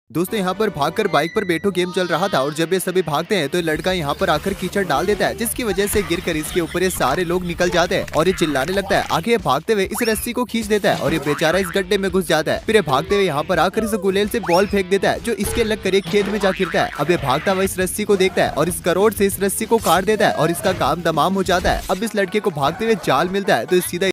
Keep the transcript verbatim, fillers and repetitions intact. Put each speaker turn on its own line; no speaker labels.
दोस्तों यहाँ पर भागकर बाइक पर बैठो गेम चल रहा था और जब ये सभी भागते हैं तो ये लड़का यहाँ पर आकर कीचड़ डाल देता है, जिसकी वजह से गिरकर इसके ऊपर ये सारे लोग निकल जाते हैं और ये चिल्लाने लगता है। आगे ये भागते हुए इस रस्सी को खींच देता है और ये बेचारा इस गड्ढे में घुस जाता है। फिर ये भागते हुए यहाँ पर आकर इस गुलेल से बॉल फेंक देता है जो इसके लग कर एक खेत में जा गिरता है। अब ये भागता हुआ इस रस्सी को देखता है और इस करोड़ से इस रस्सी को काट देता है और इसका काम तमाम हो जाता है। अब इस लड़के को भागते हुए जाल मिलता है तो सीधा